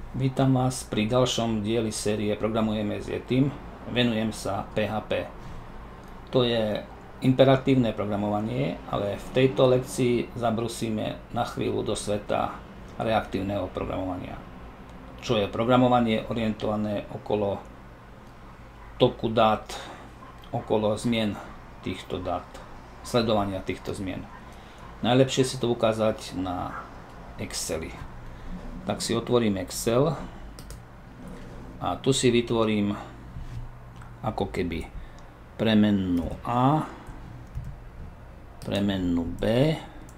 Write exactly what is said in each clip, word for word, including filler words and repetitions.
Vítam vás pri ďalšom dieli série Programujeme s Yetim. Venujem sa pé há pé. To je imperatívne programovanie, ale v tejto lekcii zabrusíme na chvíľu do sveta reaktívneho programovania. Čo je programovanie orientované okolo toku dát, okolo zmien týchto dát, sledovania týchto zmien. Najlepšie si to ukázať na Exceli. Tak si otvorím Excel a tu si vytvorím ako keby premennú A, premennú B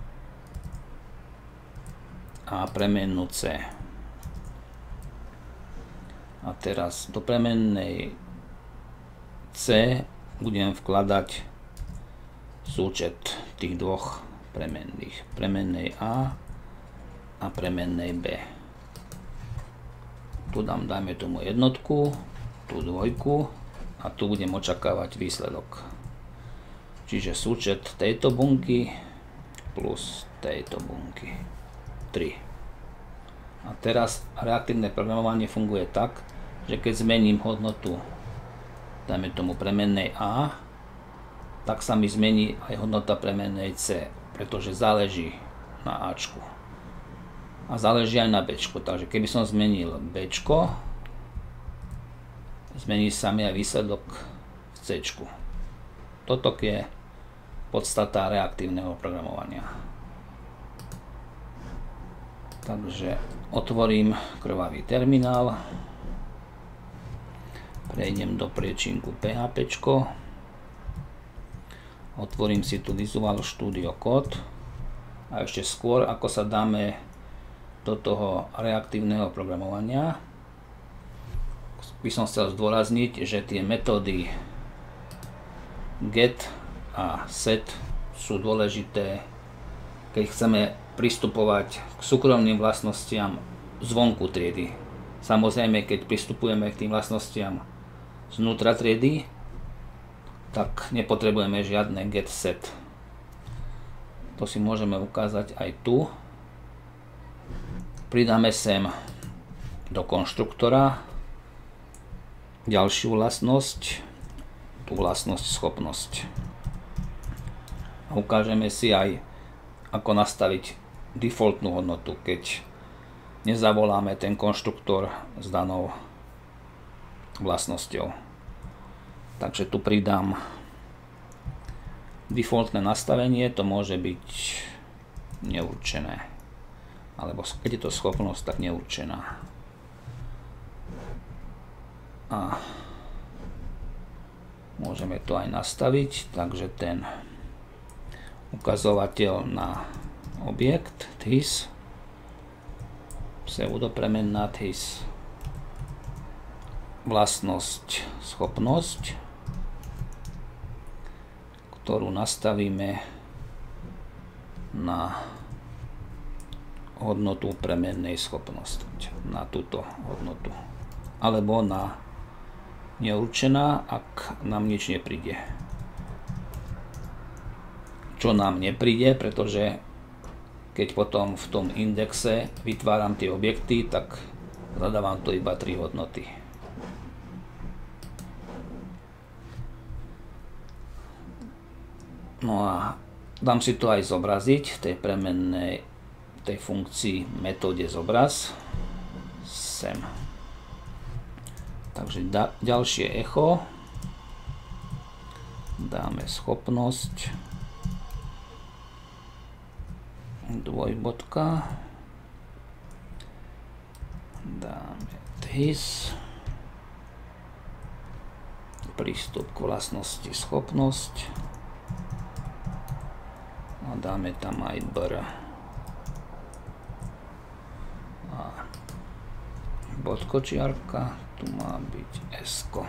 a premennú C. A teraz do premennej C budem vkladať súčet tých dvoch premenných, premennej A a premennej B. Tu dám, dajme tomu jednotku, tu dvojku a tu budem očakávať výsledok. Čiže súčet tejto bunky plus tejto bunky. tri. A teraz reaktívne programovanie funguje tak, že keď zmením hodnotu, dajme tomu premennej A, tak sa mi zmení aj hodnota premennej C, pretože záleží na Ačku. A záleží aj na Bčko, takže keby som zmenil Bčko, zmení sa mi aj výsledok v Cčku. Toto je podstata reaktívneho programovania. Takže otvorím krvavý terminál, prejdem do priečinku PHPčko, otvorím si tu Visual Studio Code a ešte skôr, ako sa dáme do toho reaktívneho programovania, by som chcel zdôrazniť, že tie metódy get a set sú dôležité, keď chceme pristupovať k súkromným vlastnostiam zvonku triedy. Samozrejme, keď pristupujeme k tým vlastnostiam znútra triedy, tak nepotrebujeme žiadne get set. To si môžeme ukázať aj tu. Pridáme sem do konštruktora ďalšiu vlastnosť, tú vlastnosť schopnosť. A ukážeme si aj, ako nastaviť defaultnú hodnotu, keď nezavoláme ten konštruktor s danou vlastnosťou. Takže tu pridám defaultné nastavenie, to môže byť neurčené. Alebo keď je to schopnosť, tak neurčená. A môžeme to aj nastaviť, takže ten ukazovateľ na objekt this, pseudopremenná this, vlastnosť schopnosť, ktorú nastavíme na hodnotu premennej schopnosti, na túto hodnotu, alebo na neurčená, ak nám nič nepríde. Čo nám nepríde, pretože keď potom v tom indexe vytváram tie objekty, tak zadávam to iba tri hodnoty. No a dám si to aj zobraziť v tej premennej tej funkcii metóde zobraz sem. Takže da, ďalšie echo, dáme schopnosť dvojbodka, dáme this, prístup k vlastnosti schopnosť a dáme tam aj br. Bodkočiarka, tu má byť S-ko.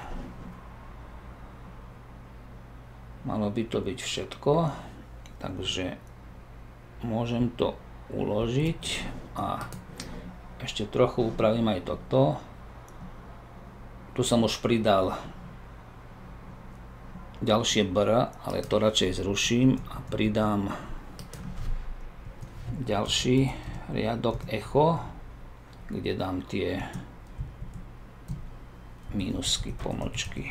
Malo by to byť všetko, takže môžem to uložiť a ešte trochu upravím aj toto. Tu som už pridal ďalšie br, ale to radšej zruším a pridám ďalší riadok echo, kde dám tie mínusky, pomlčky.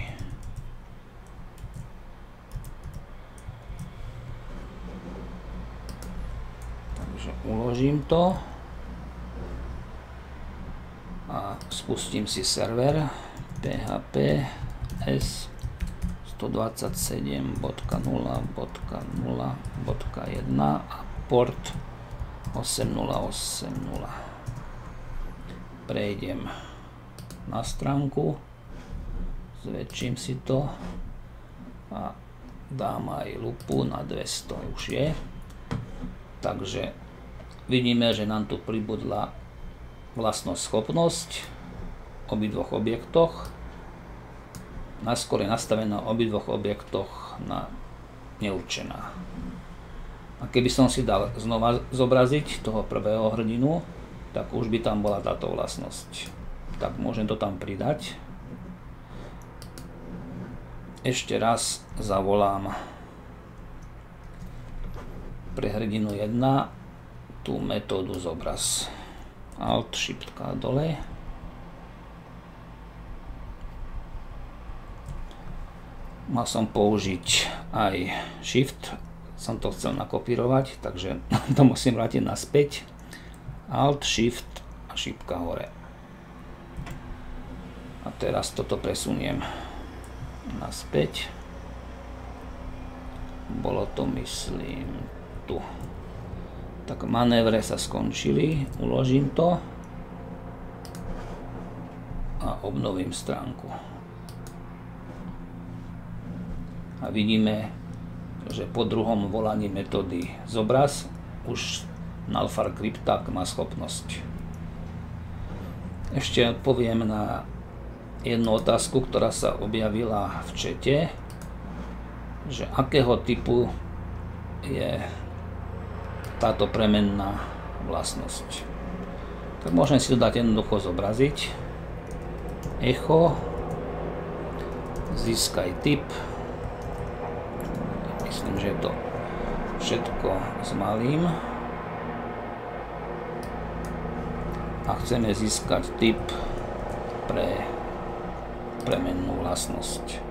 Takže uložím to a spustím si server P H P S sto dvadsaťsedem bodka nula bodka nula bodka jeden a port osem nula osem nula. Prejdem na stránku, zväčším si to a dám aj lupu na dvesto, už je. Takže vidíme, že nám tu pribudla vlastnosť schopnosť v obidvoch objektoch. Naskôr je nastavená v obidvoch objektoch na neurčená. A keby som si dal znova zobraziť toho prvého hrdinu, tak už by tam bola táto vlastnosť. Tak môžem to tam pridať. Ešte raz zavolám pre hrdinu jeden tú metódu zobraz. Alt, Shift K dole. Mal som použiť aj Shift, som to chcel nakopírovať, takže to musím vrátiť naspäť. Alt, Shift a šipka hore. A teraz toto presuniem naspäť. Bolo to, myslím, tu. Tak manévre sa skončili, uložím to a obnovím stránku. A vidíme, že po druhom volaní metódy zobraz už Nalfar Cryptak má schopnosť. Ešte odpoviem na jednu otázku, ktorá sa objavila v čete, že akého typu je táto premenná vlastnosť. Tak môžem si to dať jednoducho zobraziť. Echo, získaj typ. Myslím, že je to všetko s malým. A chceme získať typ pre premennú vlastnosť.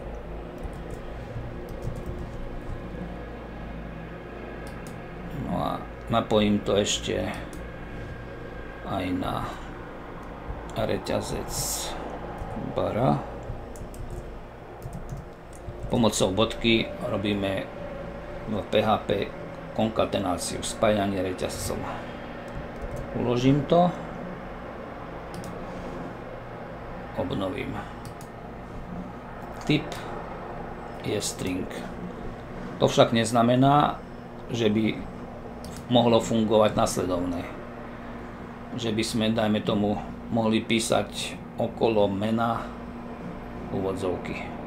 No a napojím to ešte aj na reťazec bara. Pomocou bodky robíme v P H P konkatenáciu, spájanie reťazcov. Uložím to, obnovím. Typ je string. To však neznamená, že by mohlo fungovať nasledovné. Že by sme, dajme tomu, mohli písať okolo mena úvodzovky.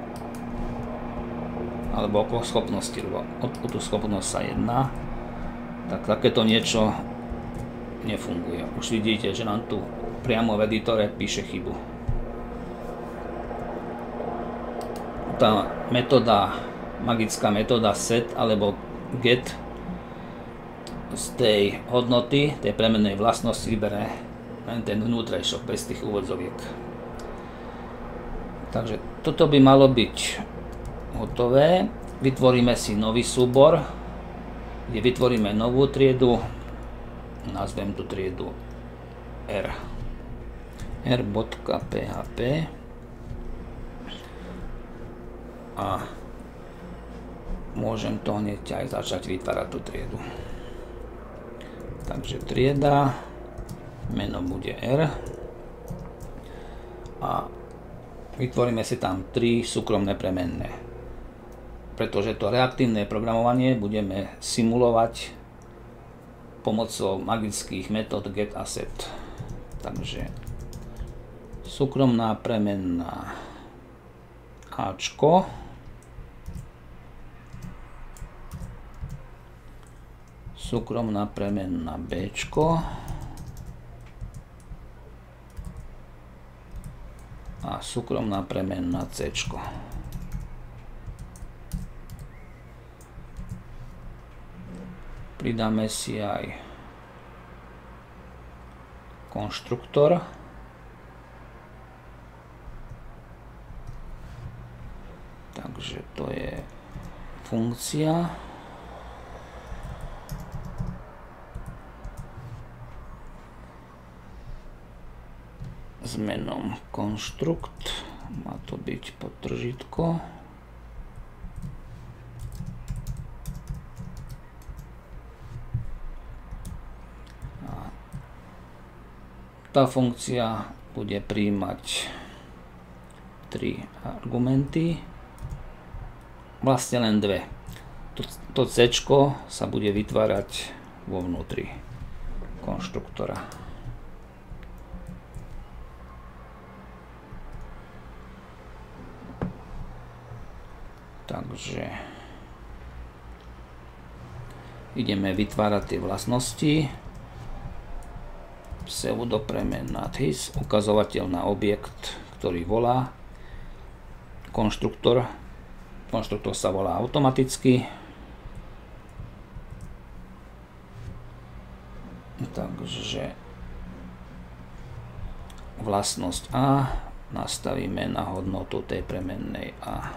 Alebo okolo schopnosti, lebo o, o tú schopnosť sa jedná. Tak takéto niečo nefunguje. Už vidíte, že nám tu priamo v editore píše chybu. Tá metóda, magická metóda set alebo get z tej hodnoty, tej premennej vlastnosti vybere len ten vnútrejšok bez tých úvodzoviek. Takže toto by malo byť hotové. Vytvoríme si nový súbor, kde vytvoríme novú triedu. Nazvem tú triedu R. R.php a môžem to hneď aj začať vytvárať tú triedu. Takže trieda, meno bude R a vytvoríme si tam tri súkromné premenné. Pretože to reaktívne programovanie budeme simulovať pomocou magických metód get a set. Takže súkromná premenná Ačko, súkromná premenná Bčko a súkromná premenná Cčko. Pridáme si aj konštruktor. Takže to je funkcia. S menom konštrukt. Má to byť podtržítko. A tá funkcia bude prijímať tri argumenty. Vlastne len dve. To, to C sa bude vytvárať vo vnútri konštruktora. Takže ideme vytvárať tie vlastnosti. Pseudopremenná his, ukazovateľ na objekt, ktorý volá. Konštruktor. Konštruktor sa volá automaticky. Takže vlastnosť A nastavíme na hodnotu tej premennej A.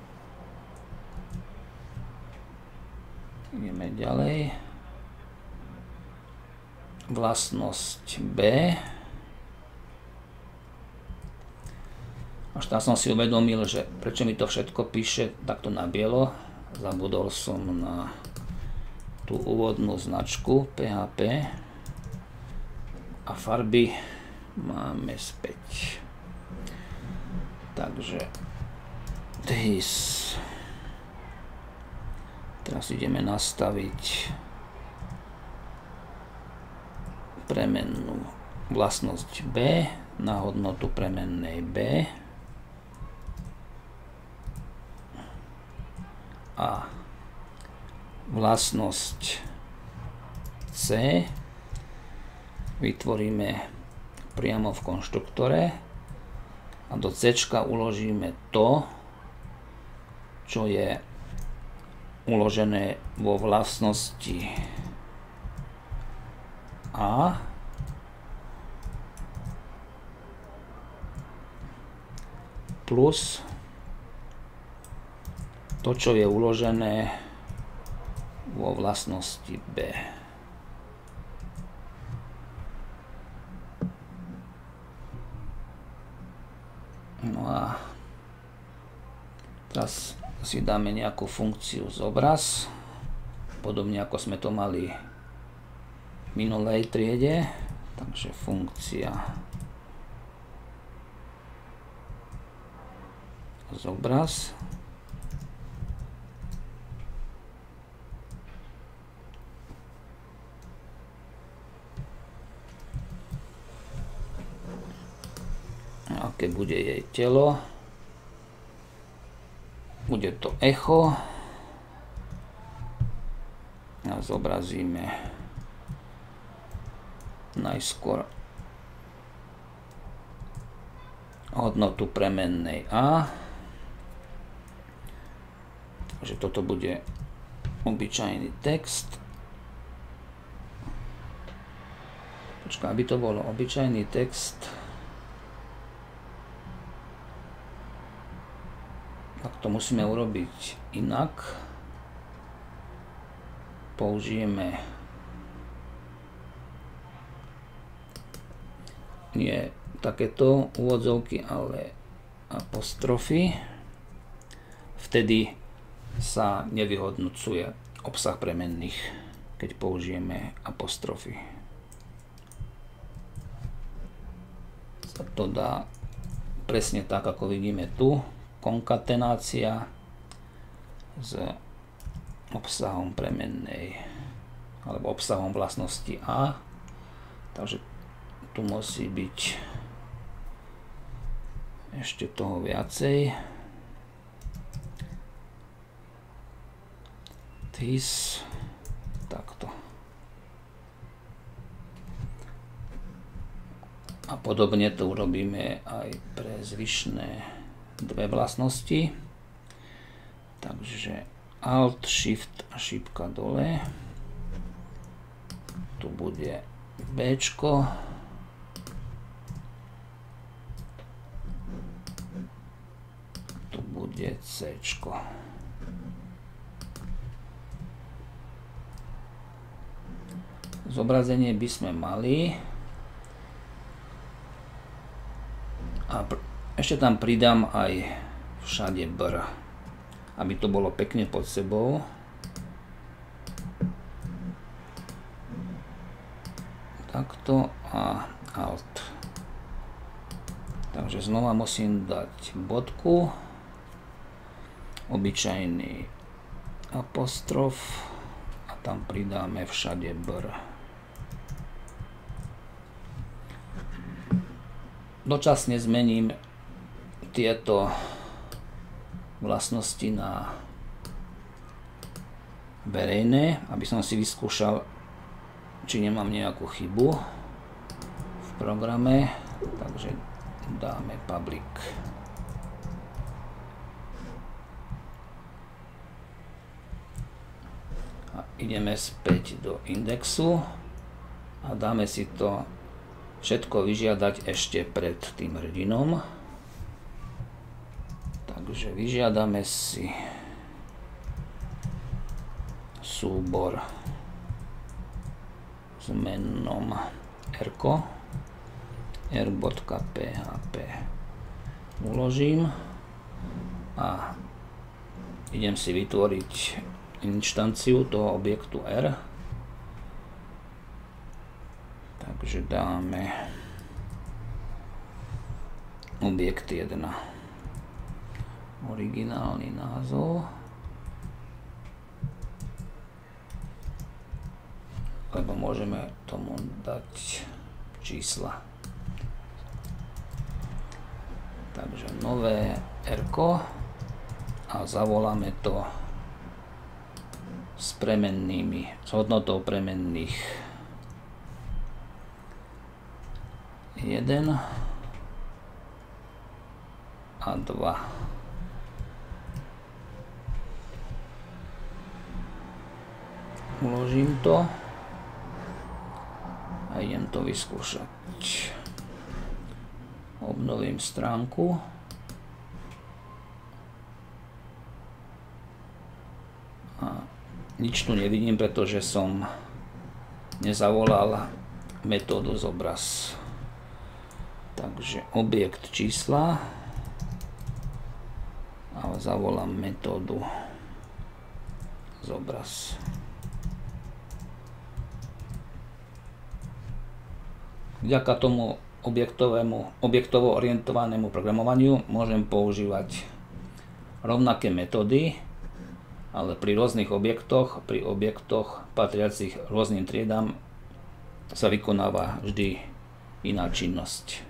Ideme ďalej. Vlastnosť B. Až tam som si uvedomil, že prečo mi to všetko píše takto na bielo. Zabudol som na tú úvodnú značku pé há pé a farby máme späť. Takže this. Teraz ideme nastaviť premennú vlastnosť B na hodnotu premennej B. A vlastnosť C vytvoríme priamo v konštruktore a do C uložíme to, čo je uložené vo vlastnosti A plus to, čo je uložené vo vlastnosti B. No a teraz si dáme nejakú funkciu zobraz, podobne ako sme to mali v minulej triede. Takže funkcia zobraz. Aké bude jej telo? Bude to echo a zobrazíme najskôr hodnotu premennej A. Takže toto bude obyčajný text. Počkaj, aby to bolo obyčajný text, tak to musíme urobiť inak. Použijeme nie takéto úvodzovky, ale apostrofy. Vtedy sa nevyhodnocuje obsah premenných, keď použijeme apostrofy. Sa to dá presne tak, ako vidíme tu. Konkatenácia s obsahom premennej alebo obsahom vlastnosti A. Takže tu musí byť ešte toho viacej. This, takto. A podobne to urobíme aj pre zvyšné dve vlastnosti. Takže Alt, Shift a šípka dole. Tu bude B. bude C. Zobrazenie by sme mali a ešte tam pridám aj všade br, aby to bolo pekne pod sebou. Takto a alt. Takže znova musím dať bodku, obyčajný apostrof a tam pridáme všade br. Dočasne zmením tieto vlastnosti na verejné, aby som si vyskúšal, či nemám nejakú chybu v programe. Takže dáme public. A ideme späť do indexu a dáme si to všetko vyžiadať ešte pred tým hrdinom. Takže vyžiadame si súbor s menom r-ko, r.php. Uložím a idem si vytvoriť inštanciu toho objektu R. Takže dáme objekt jeden. Originálny názov. Lebo môžeme tomu dať čísla. Takže nové R-ko a zavoláme to s premennými, s hodnotou premenných jeden a dva. Uložím to a idem to vyskúšať. Obnovím stránku. A nič tu nevidím, pretože som nezavolal metódu zobraz. Takže objekt čísla a zavolám metódu zobraz. Vďaka tomu objektovému, objektovo orientovanému programovaniu môžem používať rovnaké metódy, ale pri rôznych objektoch, pri objektoch patriacich rôznym triedám sa vykonáva vždy iná činnosť.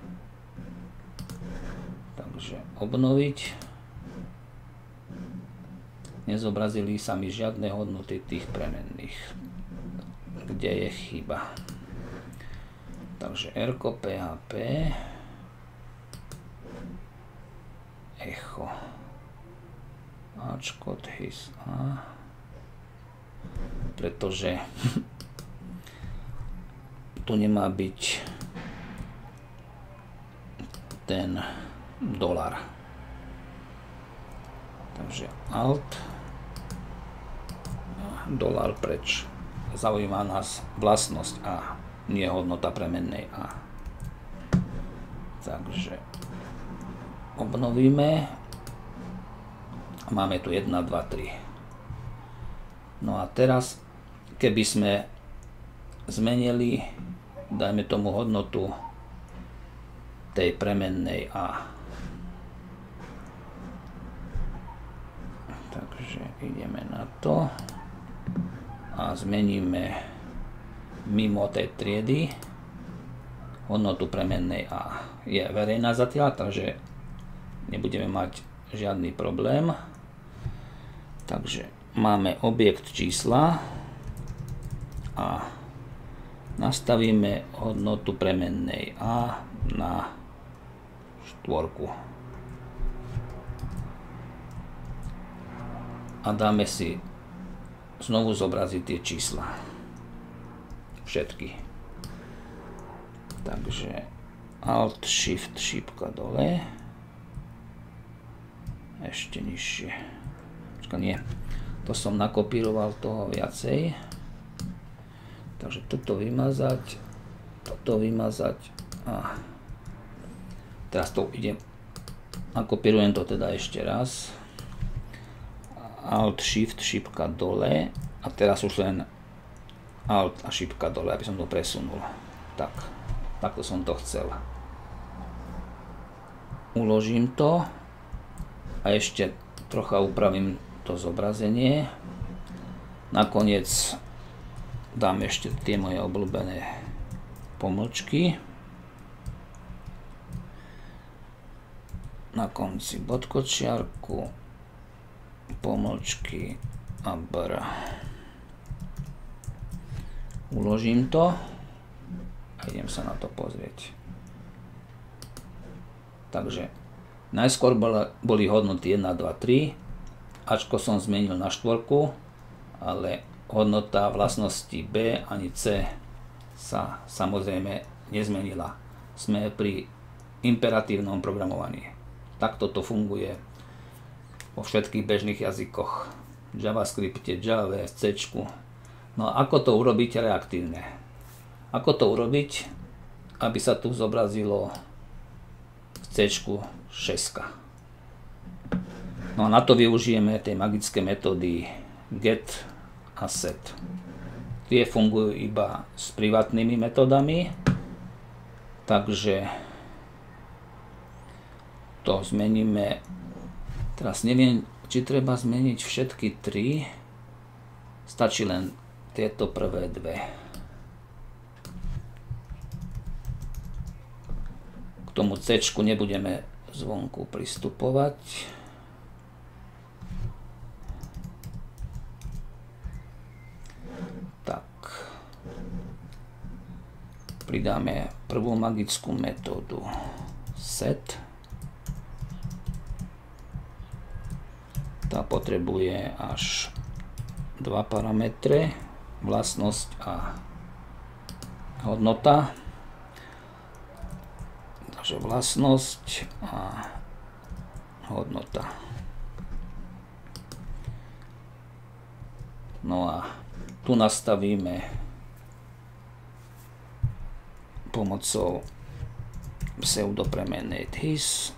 Takže obnoviť. Nezobrazili sa mi žiadne hodnoty tých premenných. Kde je chyba? Takže r-ko, php, echo, ačko, his, a, pretože tu nemá byť ten dolar. Takže alt, dolar preč. Zaujíma nás vlastnosť a nie hodnota premennej a. Takže obnovíme. Máme tu jeden, dva, tri. No a teraz, keby sme zmenili, dajme tomu hodnotu tej premennej a. Takže ideme na to a zmeníme mimo tej triedy hodnotu premennej a. Je verejná zatiaľ, takže nebudeme mať žiadny problém. Takže máme objekt čísla a nastavíme hodnotu premennej a na štvorku. A dáme si znovu zobraziť tie čísla. Všetky. Takže alt, shift, šípka dole. ešte nižšie. Počka, nie. To som nakopíroval toho viacej. Takže toto vymazať, toto vymazať a teraz to idem, nakopírujem to teda ešte raz. Alt, Shift, šipka dole a teraz už len Alt a šipka dole, aby som to presunul. Tak, takto som to chcel. Uložím to a ešte trocha upravím to zobrazenie. Nakoniec dám ešte tie moje obľúbené pomlčky. Na konci bodkočiarku, pomlčky a br. Uložím to a idem sa na to pozrieť. Takže najskôr boli hodnoty jedna, dva, tri. Ačko som zmenil na štvorku, ale hodnota vlastnosti B ani C sa samozrejme nezmenila. Sme pri imperatívnom programovaní. Takto to funguje vo všetkých bežných jazykoch. JavaScripte, Java, C. No a ako to urobiť reaktívne? Ako to urobiť, aby sa tu zobrazilo v C šesť? No a na to využijeme tie magické metódy get a set. Tie fungujú iba s privátnymi metódami, takže to zmeníme. Teraz neviem, či treba zmeniť všetky tri. Stačí len tieto prvé dve. K tomu C nebudeme zvonku pristupovať. Pridáme prvú magickú metódu set. Tá potrebuje až dva parametre, vlastnosť a hodnota. Takže vlastnosť a hodnota. No a tu nastavíme pomocou pseudopremennej this.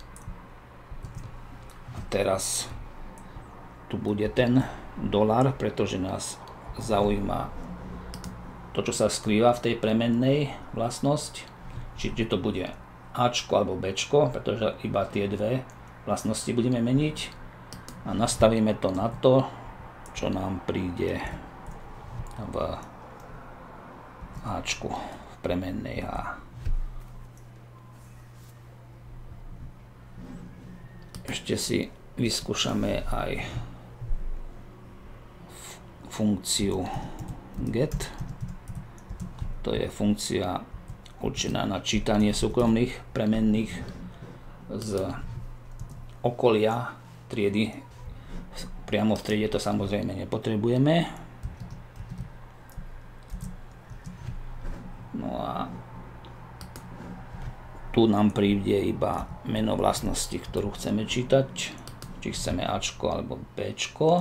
A teraz tu bude ten dolár, pretože nás zaujíma to, čo sa skrýva v tej premennej vlastnosť. Čiže to bude Ačko alebo Bčko, pretože iba tie dve vlastnosti budeme meniť. A nastavíme to na to, čo nám príde v Ačku. Premennej a ešte si vyskúšame aj funkciu get. To je funkcia určená na čítanie súkromných premenných z okolia triedy. Priamo v triede to samozrejme nepotrebujeme. No a tu nám príde iba meno vlastnosti, ktorú chceme čítať, či chceme Ačko alebo Bčko.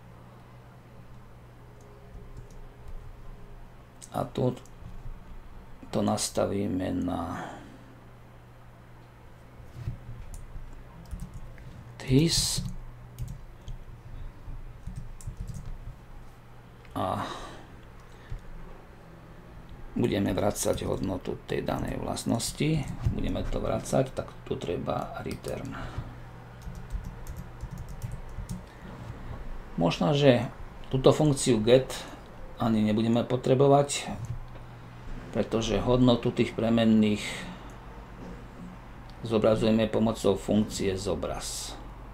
A tu to nastavíme na this a budeme vracať hodnotu tej danej vlastnosti. Budeme to vracať, tak tu treba return. Možno, že túto funkciu get ani nebudeme potrebovať, pretože hodnotu tých premenných zobrazujeme pomocou funkcie zobraz.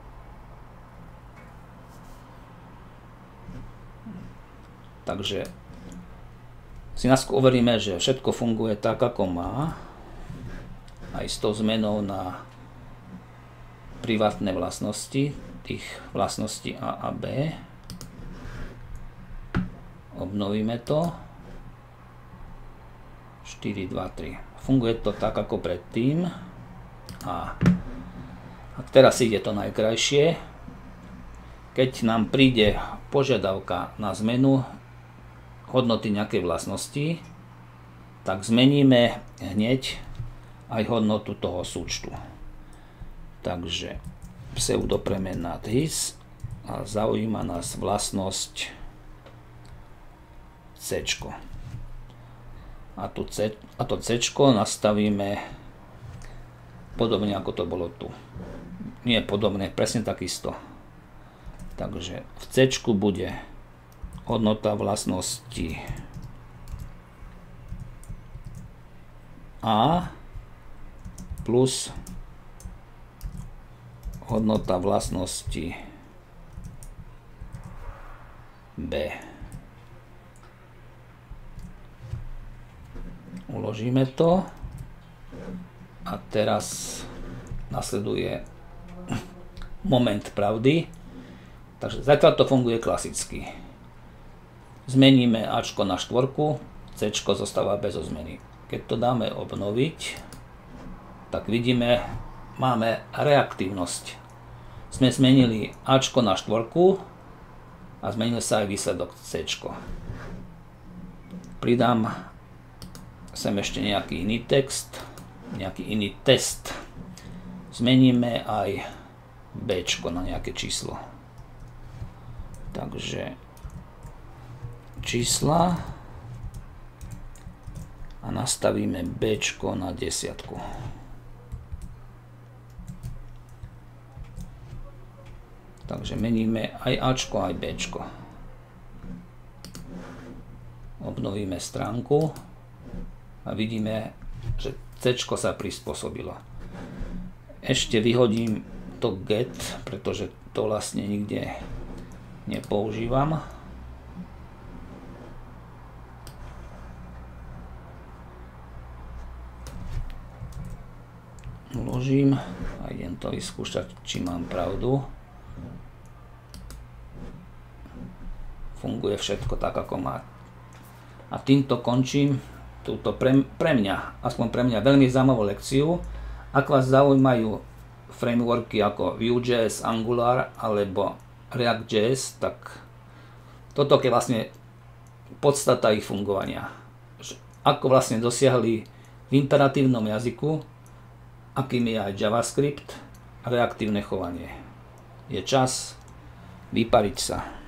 Takže si nás overíme, že všetko funguje tak, ako má, aj s tou zmenou na privátne vlastnosti, tých vlastností A a B. Obnovíme to. štyri, dva, tri. Funguje to tak, ako predtým. A, a teraz ide to najkrajšie. keď nám príde požiadavka na zmenu hodnoty nejakej vlastnosti, tak zmeníme hneď aj hodnotu toho súčtu. Takže pseudopremena his a zaujíma nás vlastnosť C. A, tu C, a to C nastavíme podobne ako to bolo tu. Nie podobne, presne takisto. Takže v C bude hodnota vlastnosti A plus hodnota vlastnosti B. Uložíme to a teraz nasleduje moment pravdy. Takže zatiaľ to funguje klasicky. Zmeníme Ačko na štvorku, Cčko zostáva bez zmeny. Keď to dáme obnoviť, tak vidíme, máme reaktívnosť. Sme zmenili Ačko na štvorku a zmenil sa aj výsledok Cčko. Pridám sem ešte nejaký iný text, nejaký iný test. Zmeníme aj Bčko na nejaké číslo. Takže čísla a nastavíme Bčko na desiatku. Takže meníme aj Ačko, aj Bčko. Obnovíme stránku a vidíme, že Cčko sa prispôsobilo. Ešte vyhodím to get, pretože to vlastne nikde nepoužívam. Uložím a idem to vyskúšať, či mám pravdu. Funguje všetko tak, ako má. A týmto končím túto pre, pre mňa, aspoň pre mňa, veľmi zaujímavú lekciu. Ak vás zaujímajú frameworky ako Vue.js, Angular alebo React.js, tak toto je vlastne podstata ich fungovania. Ako vlastne dosiahli v imperatívnom jazyku, akým je aj JavaScript, reaktívne chovanie. Je čas vypariť sa.